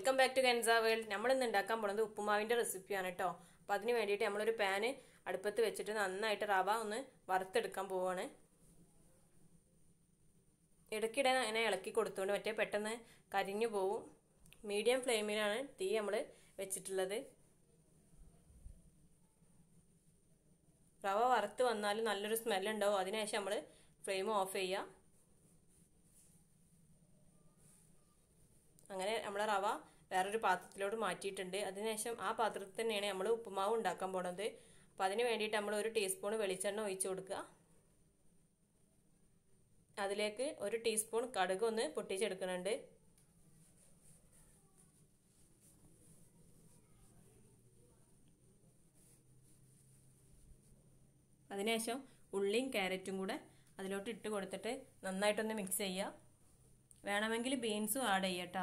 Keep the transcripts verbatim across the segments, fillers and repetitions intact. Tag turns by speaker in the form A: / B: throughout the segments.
A: Welcome back to കെൻസ world. നമ്മൾ ഇന്ന് ഉണ്ടാക്കാൻ പോകുന്നത് ഉപ്പുമാവിന്റെ റെസിപ്പിയാണ് കേട്ടോ. അപ്പൊ അതിന് വേണ്ടിയിട്ട് നമ്മളൊരു പാന് അടുപ്പത്ത് വെച്ചിട്ട് നന്നായിട്ട് റവ ഒന്ന് വറുത്തെടുക്കാൻ പോവാണ്. ഇടയ്ക്കിടെ അങ്ങനെ ഇളക്കി കൊടുത്തുകൊണ്ട് മറ്റേ പെട്ടെന്ന് കരിഞ്ഞു പോവും. മീഡിയം ഫ്ലെയിമിലാണ് തീ നമ്മൾ വെച്ചിട്ടുള്ളത്. റവ വറുത്ത് വന്നാലും നല്ലൊരു സ്മെല്ലുണ്ടാവും. അതിനുശേഷം നമ്മൾ ഫ്ലെയിം ഓഫ് ചെയ്യുക. അങ്ങനെ നമ്മളെ റവ വേറൊരു പാത്രത്തിലോട്ട് മാറ്റിയിട്ടുണ്ട്. അതിനുശേഷം ആ പാത്രത്തിൽ തന്നെയാണ് നമ്മൾ ഉപ്പുമാവ് ഉണ്ടാക്കാൻ പോണത്. അപ്പം അതിന് വേണ്ടിയിട്ട് നമ്മൾ ഒരു ടീസ്പൂൺ വെളിച്ചെണ്ണ ഒഴിച്ചു കൊടുക്കുക. അതിലേക്ക് ഒരു ടീസ്പൂൺ കടുക് ഒന്ന് പൊട്ടിച്ചെടുക്കുന്നുണ്ട്. അതിനുശേഷം ഉള്ളിയും ക്യാരറ്റും കൂടെ അതിലോട്ട് ഇട്ട് കൊടുത്തിട്ട് നന്നായിട്ടൊന്ന് മിക്സ് ചെയ്യുക. വേണമെങ്കിൽ ബീൻസും ആഡ് ചെയ്യട്ടോ.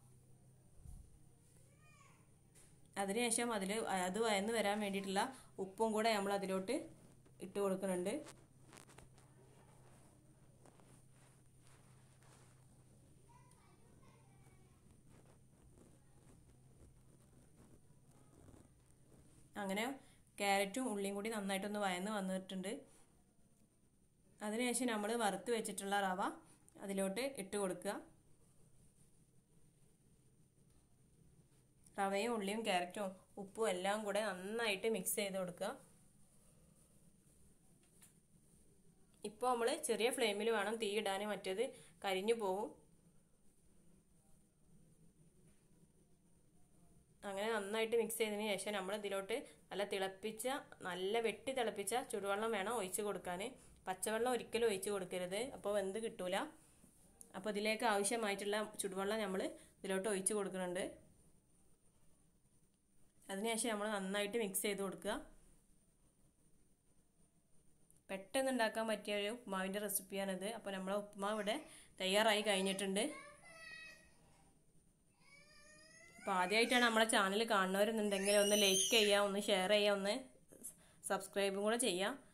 A: അതിനുശേഷം അതിൽ അത് വയന്ന് വരാൻ വേണ്ടിയിട്ടുള്ള ഉപ്പും കൂടെ നമ്മൾ അതിലോട്ട് ഇട്ട് കൊടുക്കുന്നുണ്ട്. അങ്ങനെ ക്യാരറ്റും ഉള്ളിയും കൂടി നന്നായിട്ടൊന്ന് വയന്ന് വന്നിട്ടുണ്ട്. അതിനുശേഷം നമ്മൾ വറുത്ത് വെച്ചിട്ടുള്ള റവ അതിലോട്ട് ഇട്ട് കൊടുക്കുക. റവയും ഉള്ളിയും ക്യാരറ്റും ഉപ്പും എല്ലാം കൂടെ നന്നായിട്ട് മിക്സ് ചെയ്ത് കൊടുക്കുക. ഇപ്പോൾ നമ്മൾ ചെറിയ ഫ്ലെയിമിൽ വേണം തീ ഇടാൻ, മറ്റേത് കരിഞ്ഞു പോവും. അങ്ങനെ നന്നായിട്ട് മിക്സ് ചെയ്തതിന് ശേഷം നമ്മൾ ഇതിലോട്ട് നല്ല തിളപ്പിച്ച നല്ല വെട്ടി തിളപ്പിച്ച ചുടുവെള്ളം വേണം ഒഴിച്ച് കൊടുക്കാൻ. പച്ചവെള്ളം ഒരിക്കലും ഒഴിച്ച് കൊടുക്കരുത്, അപ്പോൾ വെന്ത് കിട്ടൂല. അപ്പോൾ ഇതിലേക്ക് ആവശ്യമായിട്ടുള്ള ചുടുവെള്ളം നമ്മൾ ഇതിലോട്ട് ഒഴിച്ച് കൊടുക്കുന്നുണ്ട്. അതിനുശേഷം നമ്മൾ നന്നായിട്ട് മിക്സ് ചെയ്ത് കൊടുക്കുക. പെട്ടെന്ന് ഉണ്ടാക്കാൻ പറ്റിയ ഒരു ഉപ്പുമാവിൻ്റെ റെസിപ്പിയാണിത്. അപ്പോൾ നമ്മളെ ഉപ്പുമാവ് ഇവിടെ തയ്യാറായി കഴിഞ്ഞിട്ടുണ്ട്. അപ്പോൾ ആദ്യമായിട്ടാണ് നമ്മളെ ചാനൽ കാണുന്നവരെന്നുണ്ടെങ്കിൽ ഒന്ന് ലൈക്ക് ചെയ്യുക, ഒന്ന് ഷെയർ ചെയ്യുക, ഒന്ന് സബ്സ്ക്രൈബും കൂടെ ചെയ്യുക.